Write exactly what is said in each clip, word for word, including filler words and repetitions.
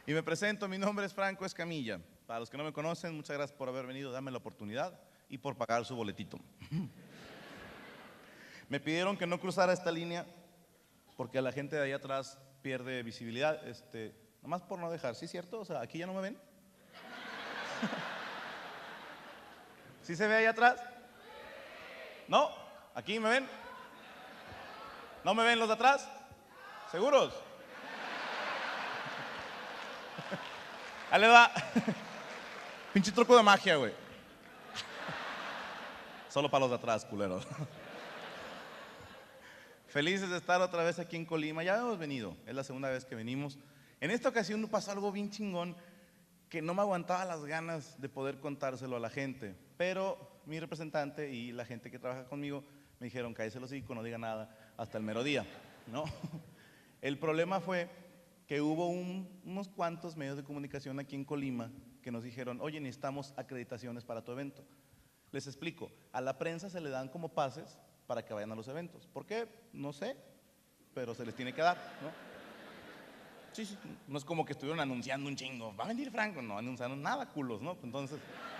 Y me presento, mi nombre es Franco Escamilla. Para los que no me conocen, muchas gracias por haber venido, darme la oportunidad y por pagar su boletito. Me pidieron que no cruzara esta línea porque la gente de ahí atrás pierde visibilidad, este, nomás por no dejar, ¿sí es cierto? O sea, ¿aquí ya no me ven? ¿Sí se ve ahí atrás? ¿No? ¿Aquí me ven? ¿No me ven los de atrás? ¿Seguros? Ahí le va. Pinche truco de magia, güey. Solo para los de atrás, culeros. Felices de estar otra vez aquí en Colima. Ya hemos venido, es la segunda vez que venimos. En esta ocasión nos pasó algo bien chingón que no me aguantaba las ganas de poder contárselo a la gente. Pero mi representante y la gente que trabaja conmigo me dijeron, cállese los hocico, no diga nada hasta el mero día, ¿no? El problema fue que hubo un, unos cuantos medios de comunicación aquí en Colima que nos dijeron, oye, necesitamos acreditaciones para tu evento. Les explico, a la prensa se le dan como pases para que vayan a los eventos. ¿Por qué? No sé, pero se les tiene que dar, ¿no? Sí, sí, no es como que estuvieron anunciando un chingo, va a venir Franco, no anunciaron nada, culos, ¿no? Entonces,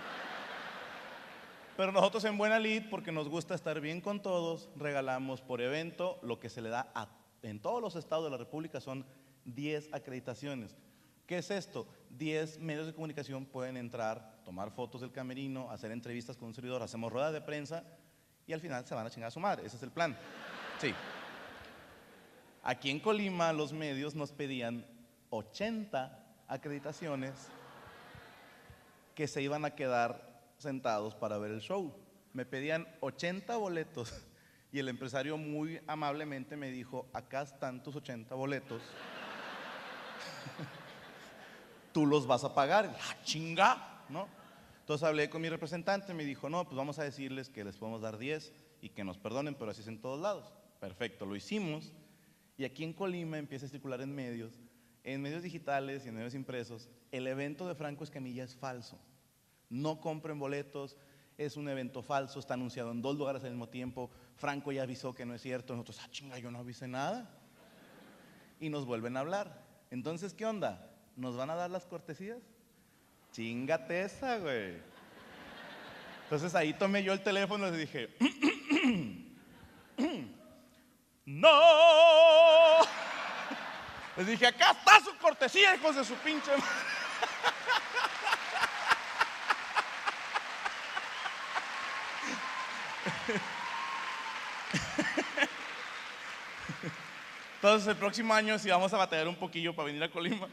pero nosotros en buena lid, porque nos gusta estar bien con todos, regalamos por evento lo que se le da a, en todos los estados de la República son diez acreditaciones. ¿Qué es esto? diez medios de comunicación pueden entrar, tomar fotos del camerino, hacer entrevistas con un servidor, hacemos ruedas de prensa y al final se van a chingar a su madre. Ese es el plan. Sí. Aquí en Colima los medios nos pedían ochenta acreditaciones que se iban a quedar sentados para ver el show. Me pedían ochenta boletos y el empresario muy amablemente me dijo, acá están tus ochenta boletos. Tú los vas a pagar. ¡Ah, chinga! ¿No? Entonces hablé con mi representante, me dijo, no, pues vamos a decirles que les podemos dar diez y que nos perdonen, pero así es en todos lados. Perfecto, lo hicimos. Y aquí en Colima empieza a circular en medios, en medios digitales y en medios impresos, el evento de Franco Escamilla es falso. No compren boletos, es un evento falso, está anunciado en dos lugares al mismo tiempo. Franco ya avisó que no es cierto, nosotros, ah, chinga, yo no avisé nada. Y nos vuelven a hablar. Entonces, ¿qué onda? ¿Nos van a dar las cortesías? Chingate esa, güey. Entonces ahí tomé yo el teléfono y les dije, ¡no! Les dije, acá está su cortesía, hijos de su pinche madre. Entonces el próximo año sí vamos a batallar un poquillo para venir a Colima.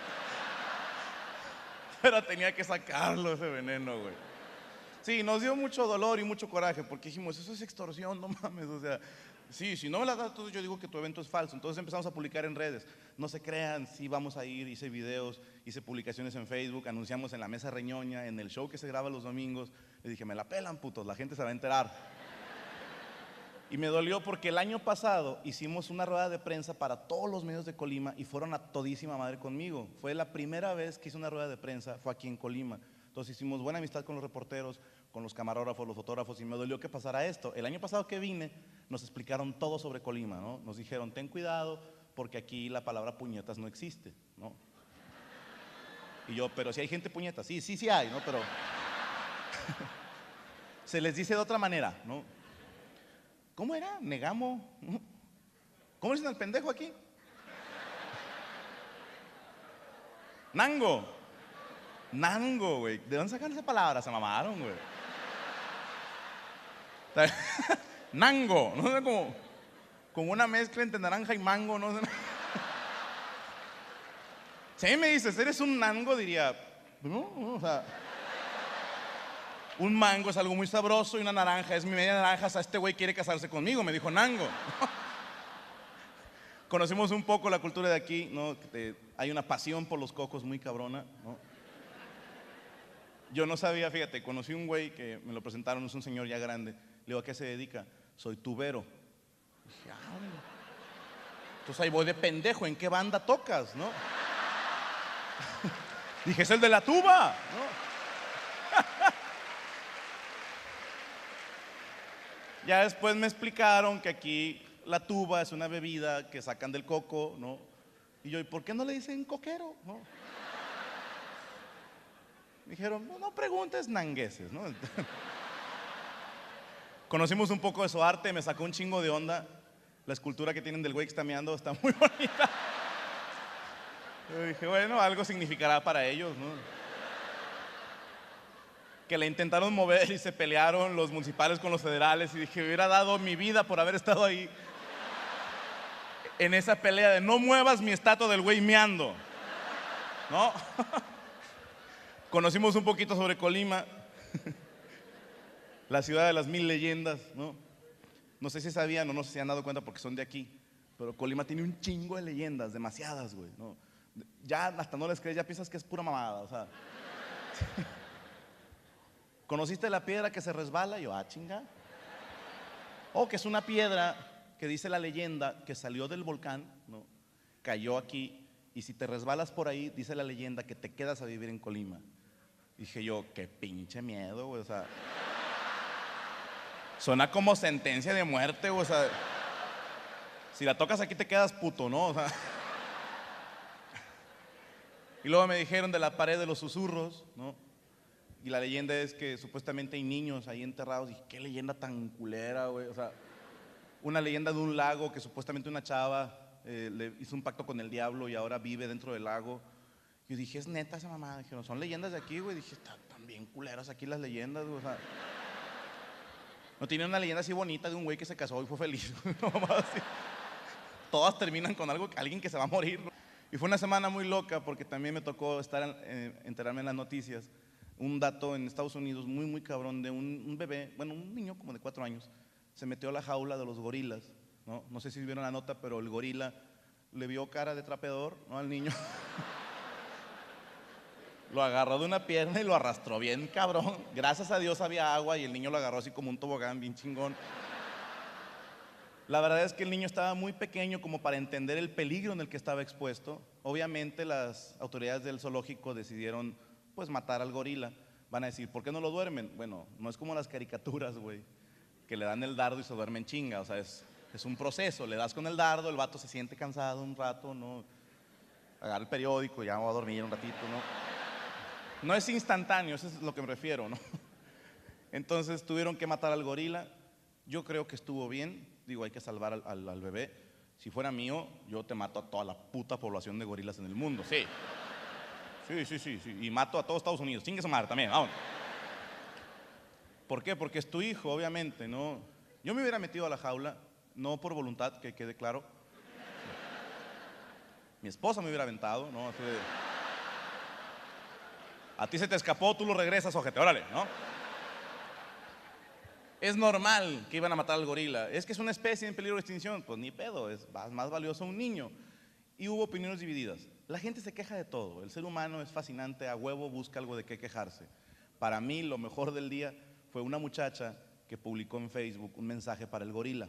Pero tenía que sacarlo ese veneno, güey. Sí, nos dio mucho dolor y mucho coraje porque dijimos, eso es extorsión, no mames, o sea, sí, si no me la das, entonces yo digo que tu evento es falso. Entonces empezamos a publicar en redes. No se crean, sí vamos a ir, hice videos, hice publicaciones en Facebook, anunciamos en la Mesa Reñoña, en el show que se graba los domingos. Le dije, me la pelan, putos, la gente se va a enterar. Y me dolió porque el año pasado hicimos una rueda de prensa para todos los medios de Colima y fueron a todísima madre conmigo. Fue la primera vez que hice una rueda de prensa, fue aquí en Colima. Entonces hicimos buena amistad con los reporteros, con los camarógrafos, los fotógrafos, y me dolió que pasara esto. El año pasado que vine, nos explicaron todo sobre Colima, ¿no? Nos dijeron, ten cuidado porque aquí la palabra puñetas no existe, ¿no? Y yo, pero si hay gente puñeta, sí, sí, sí hay, ¿no? Pero se les dice de otra manera, ¿no? ¿Cómo era? Negamo. ¿Cómo dicen al pendejo aquí? Nango. Nango, güey. ¿De dónde sacan esa palabra? Se mamaron, güey. Nango. No sé, como, como una mezcla entre naranja y mango, no sé. Si a mí me dices, eres un nango, diría, no, no, o sea, un mango es algo muy sabroso y una naranja es mi media naranja, o sea, este güey quiere casarse conmigo, me dijo nango. Conocimos un poco la cultura de aquí, ¿no? Hay una pasión por los cocos muy cabrona, ¿no? Yo no sabía, fíjate, conocí un güey que me lo presentaron, es un señor ya grande. Le digo, ¿a qué se dedica? Soy tubero. Dije, ah, bueno. Entonces ahí voy de pendejo, ¿en qué banda tocas, no? Dije, es el de la tuba, ¿no? Ya después me explicaron que aquí la tuba es una bebida que sacan del coco, ¿no? Y yo, ¿y por qué no le dicen coquero? ¿No? Me dijeron, no, no preguntes nangueses, ¿no? Conocimos un poco de su arte, me sacó un chingo de onda. La escultura que tienen del güey que está meando está muy bonita. Yo dije, bueno, algo significará para ellos, ¿no? Que le intentaron mover y se pelearon los municipales con los federales y dije, hubiera dado mi vida por haber estado ahí en esa pelea de no muevas mi estatua del güey meando, ¿no? Conocimos un poquito sobre Colima, la ciudad de las mil leyendas, ¿no? No sé si sabían o no sé si se han dado cuenta porque son de aquí, pero Colima tiene un chingo de leyendas, demasiadas, güey, ¿no? Ya hasta no les crees, ya piensas que es pura mamada, o sea. ¿Conociste la piedra que se resbala? Y yo, ah, chinga. O que es una piedra que dice la leyenda que salió del volcán, ¿no? Cayó aquí, y si te resbalas por ahí, dice la leyenda que te quedas a vivir en Colima. Dije yo, qué pinche miedo, güey, o sea. Suena como sentencia de muerte, güey, o sea. Si la tocas aquí te quedas puto, ¿no? O sea. Y luego me dijeron de la pared de los susurros, ¿no? Y la leyenda es que supuestamente hay niños ahí enterrados. Y qué leyenda tan culera, güey. O sea, una leyenda de un lago que supuestamente una chava eh, le hizo un pacto con el diablo y ahora vive dentro del lago. Yo dije, es neta esa mamá. Dijeron, son leyendas de aquí, güey. Dije, están bien culeras aquí las leyendas, güey. O sea, no tiene una leyenda así bonita de un güey que se casó y fue feliz. No, así. Todas terminan con algo, alguien que se va a morir, ¿no? Y fue una semana muy loca porque también me tocó estar en, eh, enterarme en las noticias. Un dato en Estados Unidos muy, muy cabrón de un, un bebé, bueno, un niño como de cuatro años, se metió a la jaula de los gorilas, ¿no? No sé si vieron la nota, pero el gorila le vio cara de trapeador, ¿no? Al niño. Lo agarró de una pierna y lo arrastró bien cabrón. Gracias a Dios había agua y el niño lo agarró así como un tobogán bien chingón. La verdad es que el niño estaba muy pequeño como para entender el peligro en el que estaba expuesto. Obviamente las autoridades del zoológico decidieron pues matar al gorila. Van a decir, ¿por qué no lo duermen? Bueno, no es como las caricaturas, güey, que le dan el dardo y se duermen chinga. O sea, es, es un proceso. Le das con el dardo, el vato se siente cansado un rato, ¿no? Agarra el periódico, ya va a dormir un ratito, ¿no? No es instantáneo, eso es lo que me refiero, ¿no? Entonces tuvieron que matar al gorila. Yo creo que estuvo bien. Digo, hay que salvar al, al, al bebé. Si fuera mío, yo te mato a toda la puta población de gorilas en el mundo, sí. Sí, sí, sí, sí. Y mato a todo Estados Unidos. Chingue su madre también, vamos. ¿Por qué? Porque es tu hijo, obviamente, ¿no? Yo me hubiera metido a la jaula, no por voluntad, que quede claro. Mi esposa me hubiera aventado, ¿no? Así de, a ti se te escapó, tú lo regresas, ojete, órale, ¿no? Es normal que iban a matar al gorila. Es que es una especie en peligro de extinción. Pues ni pedo, es más valioso un niño. Y hubo opiniones divididas. La gente se queja de todo. El ser humano es fascinante, a huevo busca algo de qué quejarse. Para mí lo mejor del día fue una muchacha que publicó en Facebook un mensaje para el gorila.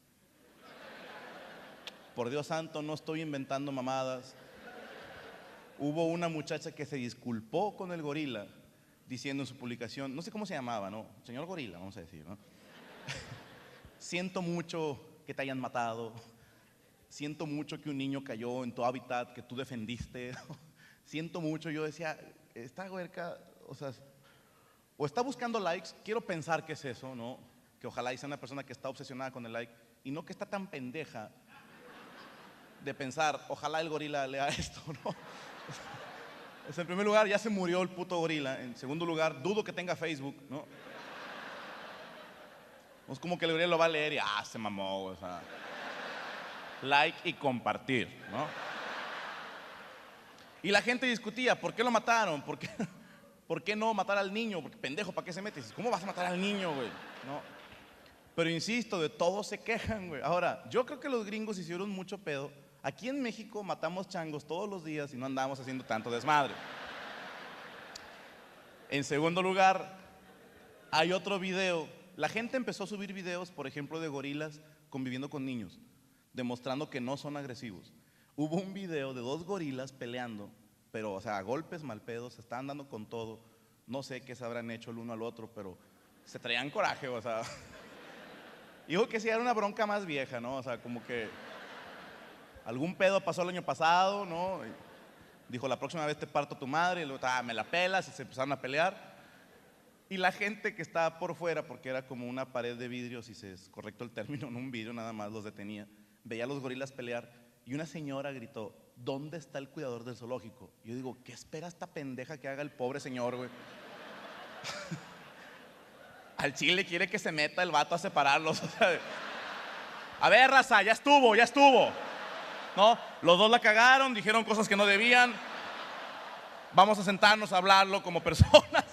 Por Dios santo, no estoy inventando mamadas. Hubo una muchacha que se disculpó con el gorila diciendo en su publicación, no sé cómo se llamaba, ¿no? Señor gorila, vamos a decir, ¿no? Siento mucho que te hayan matado. Siento mucho que un niño cayó en tu hábitat que tú defendiste. Siento mucho, yo decía, esta huerca, o sea, o está buscando likes, quiero pensar que es eso, ¿no? Que ojalá sea una persona que está obsesionada con el like y no que está tan pendeja de pensar, ojalá el gorila lea esto, ¿no? O sea, en primer lugar, ya se murió el puto gorila. En segundo lugar, dudo que tenga Facebook, ¿no? No es como que el gorila lo va a leer y, ah, se mamó, o sea. Like y compartir, ¿no? Y la gente discutía, ¿por qué lo mataron? ¿Por qué, ¿por qué no matar al niño? Porque pendejo, ¿para qué se mete? ¿Cómo vas a matar al niño, güey? No. Pero insisto, de todos se quejan, güey. Ahora, yo creo que los gringos hicieron mucho pedo. Aquí en México matamos changos todos los días y no andamos haciendo tanto desmadre. En segundo lugar, hay otro video. La gente empezó a subir videos, por ejemplo, de gorilas conviviendo con niños, demostrando que no son agresivos. Hubo un video de dos gorilas peleando, pero, o sea, a golpes mal pedos, se estaban dando con todo. No sé qué se habrán hecho el uno al otro, pero se traían coraje, o sea. Digo que sí, era una bronca más vieja, ¿no? O sea, como que algún pedo pasó el año pasado, ¿no? Dijo, la próxima vez te parto tu madre, y luego, ah, me la pelas, y se empezaron a pelear. Y la gente que estaba por fuera, porque era como una pared de vidrio, si se es correcto el término, no un vidrio, nada más los detenía, veía a los gorilas pelear, y una señora gritó, ¿dónde está el cuidador del zoológico? Y yo digo, ¿qué espera esta pendeja que haga el pobre señor, güey? Al chile quiere que se meta el vato a separarlos. O sea, a ver, raza, ya estuvo, ya estuvo. ¿No? Los dos la cagaron, dijeron cosas que no debían. Vamos a sentarnos a hablarlo como personas.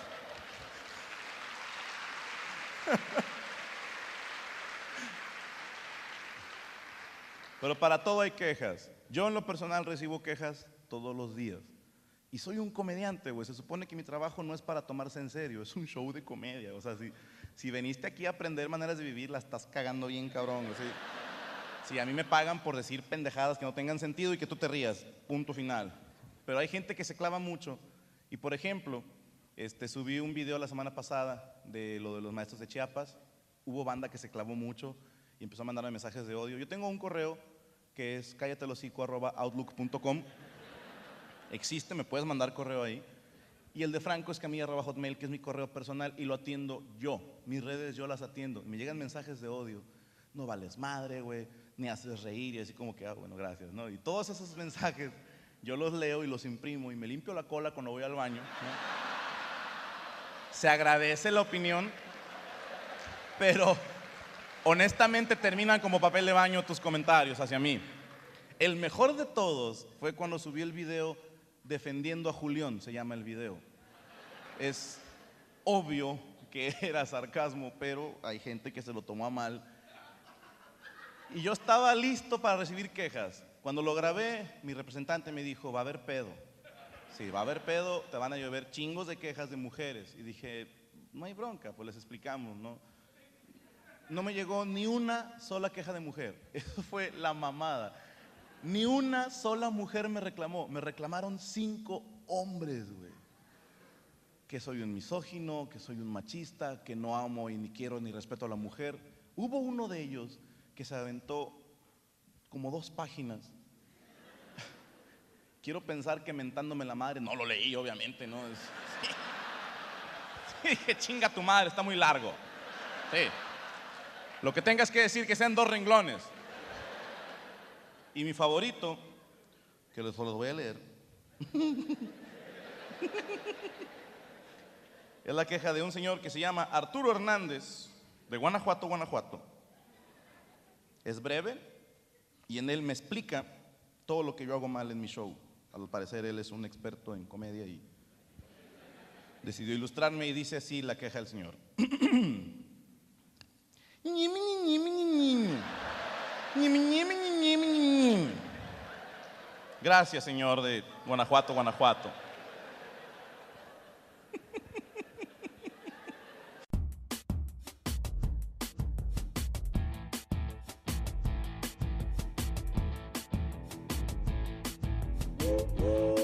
Pero para todo hay quejas. Yo en lo personal recibo quejas todos los días. Y soy un comediante, güey. Se supone que mi trabajo no es para tomarse en serio, es un show de comedia. O sea, si, si veniste aquí a aprender maneras de vivir, la estás cagando bien, cabrón. O sea, si a mí me pagan por decir pendejadas que no tengan sentido y que tú te rías, punto final. Pero hay gente que se clava mucho. Y por ejemplo, este, subí un video la semana pasada de lo de los maestros de Chiapas. Hubo banda que se clavó mucho y empezó a mandarme mensajes de odio. Yo tengo un correo que es cállatelosico arroba outlook punto com. Existe, me puedes mandar correo ahí. Y el de Franco Escamilla arroba hotmail, que es mi correo personal, y lo atiendo yo. Mis redes yo las atiendo. Me llegan mensajes de odio. No vales madre, güey, ni haces reír. Y así como que, ah, bueno, gracias, ¿no? Y todos esos mensajes yo los leo y los imprimo y me limpio la cola cuando voy al baño, ¿no? Se agradece la opinión, pero honestamente terminan como papel de baño tus comentarios hacia mí. El mejor de todos fue cuando subí el video defendiendo a Julián, se llama el video. Es obvio que era sarcasmo, pero hay gente que se lo tomó a mal. Y yo estaba listo para recibir quejas. Cuando lo grabé, mi representante me dijo, va a haber pedo. Sí, va a haber pedo, te van a llover chingos de quejas de mujeres. Y dije, no hay bronca, pues les explicamos, ¿no? No me llegó ni una sola queja de mujer. Eso fue la mamada. Ni una sola mujer me reclamó. Me reclamaron cinco hombres, güey. Que soy un misógino, que soy un machista, que no amo y ni quiero ni respeto a la mujer. Hubo uno de ellos que se aventó como dos páginas. Quiero pensar que mentándome la madre. No lo leí, obviamente, ¿no? Es, sí. Sí, dije, chinga tu madre, está muy largo. Sí. Lo que tengas que decir, que sean dos renglones. Y mi favorito, que les los voy a leer, es la queja de un señor que se llama Arturo Hernández, de Guanajuato, Guanajuato. Es breve y en él me explica todo lo que yo hago mal en mi show. Al parecer él es un experto en comedia y decidió ilustrarme y dice así la queja del señor. Gracias, señor de Guanajuato, Guanajuato. Woo, woo.